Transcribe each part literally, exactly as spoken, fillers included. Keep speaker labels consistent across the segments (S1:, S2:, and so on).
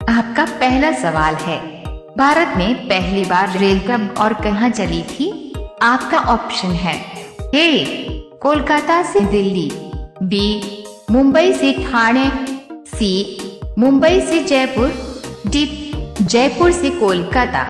S1: आपका पहला सवाल है, भारत में पहली बार रेल कब और कहां चली थी? आपका ऑप्शन है ए कोलकाता से दिल्ली, बी मुंबई से ठाणे, सी मुंबई से जयपुर, डी जयपुर से कोलकाता।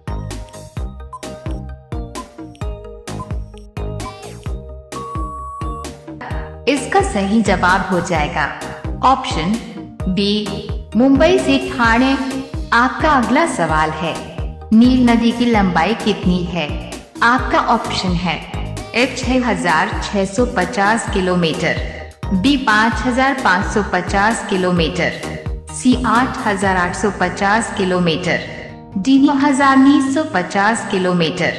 S1: इसका सही जवाब हो जाएगा ऑप्शन बी मुंबई से ठाणे। आपका अगला सवाल है, नील नदी की लंबाई कितनी है? आपका ऑप्शन है ए छह हजार छह सौ पचास किलोमीटर, बी पाँच हजार पाँच सौ पचास किलोमीटर, सी आठ हजार आठ सौ पचास किलोमीटर, डी नौ हजार नौ सौ पचास किलोमीटर।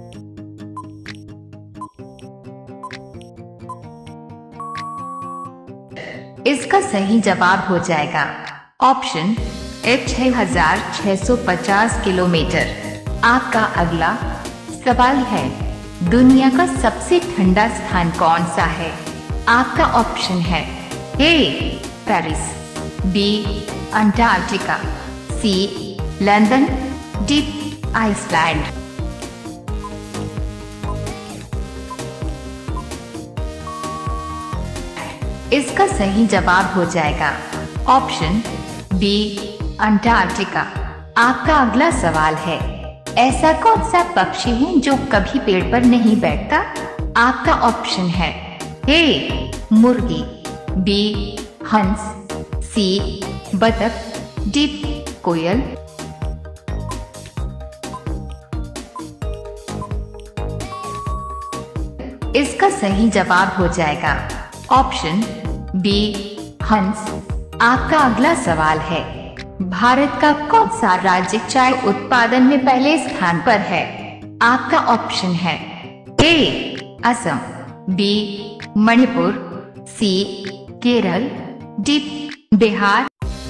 S1: इसका सही जवाब हो जाएगा ऑप्शन ए छह हजार छह सौ पचास किलोमीटर। आपका अगला सवाल है, दुनिया का सबसे ठंडा स्थान कौन सा है? आपका ऑप्शन है A Paris, B Antarctica, C London, D Iceland. इसका सही जवाब हो जाएगा ऑप्शन बी अंटार्कटिका। आपका अगला सवाल है, ऐसा कौन सा पक्षी है जो कभी पेड़ पर नहीं बैठता? आपका ऑप्शन है ए मुर्गी, बी हंस, सी बतख, डी कोयल। इसका सही जवाब हो जाएगा ऑप्शन बी हंस। आपका अगला सवाल है, भारत का कौन सा राज्य चाय उत्पादन में पहले स्थान पर है? आपका ऑप्शन है A Assam, B Manipur, C Kerala, D Bihar.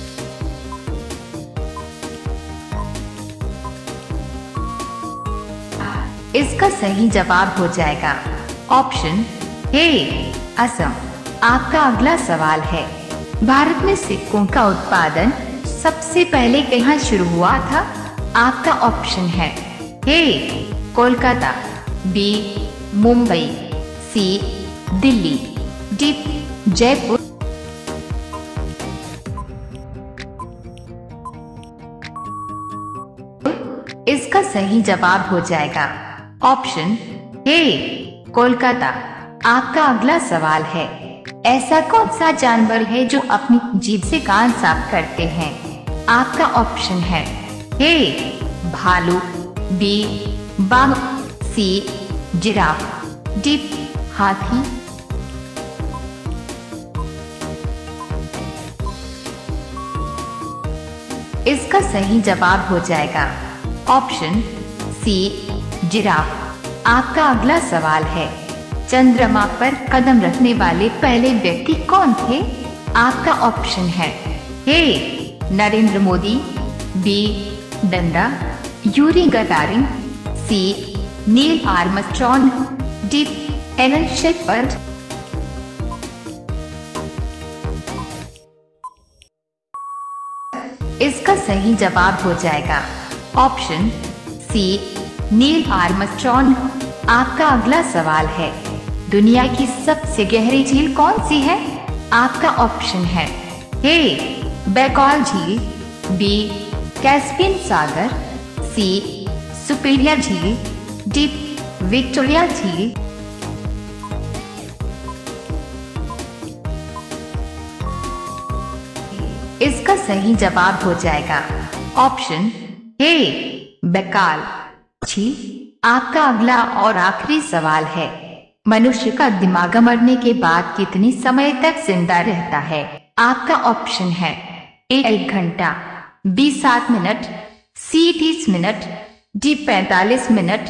S1: इसका सही जवाब हो जाएगा ऑप्शन ए असम। आपका अगला सवाल है, भारत में सिक्कों का उत्पादन सबसे पहले कहाँ शुरू हुआ था? आपका ऑप्शन है A Kolkata, B Mumbai, C Delhi, D Jaipur. इसका सही जवाब हो जाएगा ऑप्शन ए कोलकाता। आपका अगला सवाल है, ऐसा कौन सा जानवर है जो अपनी जीभ से कान साफ करते हैं? आपका ऑप्शन है ए भालू, बी बाघ, सी जिराफ, डी हाथी। इसका सही जवाब हो जाएगा ऑप्शन सी जिराफ। आपका अगला सवाल है, चंद्रमा पर कदम रखने वाले पहले व्यक्ति कौन थे? आपका ऑप्शन है ए नरेंद्र मोदी, बी डंडा Yuri Gagarin, C Neil Armstrong, D Alan Shepard. इसका सही जवाब हो जाएगा ऑप्शन सी नील आर्मस्ट्रॉन्ग। आपका अगला सवाल है, दुनिया की सबसे गहरी झील कौन सी है? आपका ऑप्शन है ए बैकॉल झील, बी कैस्पियन सागर, सी सुपीरियर झील, डी विक्टोरिया झील। इसका सही जवाब हो जाएगा ऑप्शन ए बैकाल झील। आपका अगला और आखिरी सवाल है, मनुष्य का दिमाग मरने के बाद कितने समय तक जिंदा रहता है? आपका ऑप्शन है ए एक घंटा, बी सात मिनट, सी तीस मिनट, डी पैंतालीस मिनट।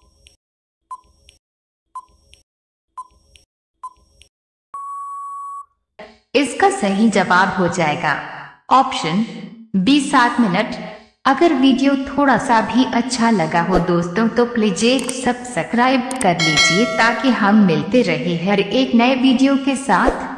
S1: इसका सही जवाब हो जाएगा ऑप्शन बी सात मिनट। अगर वीडियो थोड़ा सा भी अच्छा लगा हो दोस्तों तो प्लीज एक सब्सक्राइब कर लीजिए ताकि हम मिलते रहे हर एक नए वीडियो के साथ।